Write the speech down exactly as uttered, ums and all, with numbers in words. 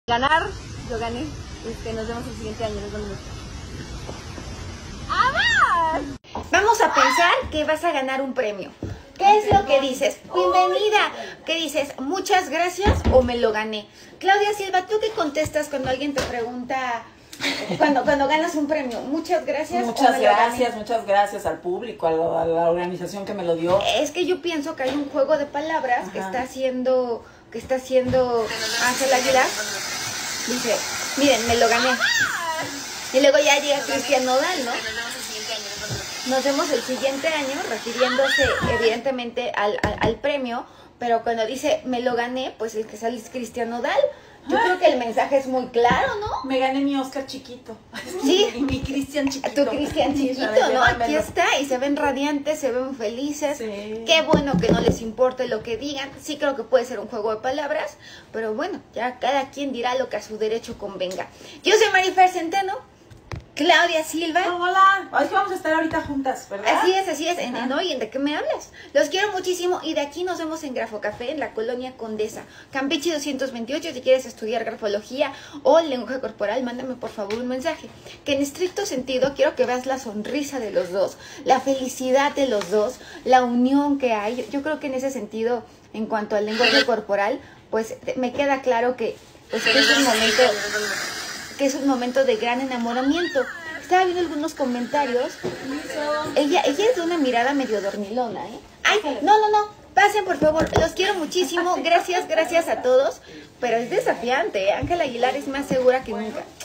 Ganar, yo gané. Este, nos vemos el siguiente año. Nos vemos. ¡Amar! Vamos a pensar que vas a ganar un premio. ¿Qué es lo que dices? Bienvenida. ¿Qué dices? Muchas gracias o me lo gané. Claudia Silva, ¿tú qué contestas cuando alguien te pregunta, cuando, cuando ganas un premio? Muchas gracias. Muchas gracias, muchas gracias al público, a la, a la organización que me lo dio. Es que yo pienso que hay un juego de palabras. Ajá. que está haciendo, que está haciendo Ángel Aguilar. Dice, miren, me lo gané. Y luego ya llega Cristian Nodal, ¿no? Nos vemos el siguiente año, refiriéndose evidentemente al, al, al premio, pero cuando dice me lo gané, pues el que sale es Cristian Nodal. Yo creo que el mensaje es muy claro, ¿no? Me gané mi Oscar chiquito. Sí. Y mi Cristian chiquito. Tu Cristian chiquito, ¿no? Aquí está, y se ven radiantes, se ven felices. Sí. Qué bueno que no les importe lo que digan. Sí creo que puede ser un juego de palabras, pero bueno, ya cada quien dirá lo que a su derecho convenga. Yo soy Marifer Centeno. Claudia Silva. Hola, es que vamos a estar ahorita juntas, ¿verdad? Así es, así es. En, en, ¿no? ¿Y de qué me hablas? Los quiero muchísimo y de aquí nos vemos en Grafocafé, en la colonia Condesa, Campeche doscientos veintiocho. Si quieres estudiar grafología o lenguaje corporal, mándame por favor un mensaje. Que en estricto sentido quiero que veas la sonrisa de los dos, la felicidad de los dos, la unión que hay. Yo, yo creo que en ese sentido, en cuanto al lenguaje corporal, pues me queda claro que, pues, que es un momento... que es un momento de gran enamoramiento. Estaba viendo algunos comentarios. Ella, ella es de una mirada medio dormilona, ¿eh? Ay, no, no, no. Pasen, por favor. Los quiero muchísimo. Gracias, gracias a todos. Pero es desafiante, ¿eh? Ángela Aguilar es más segura que nunca.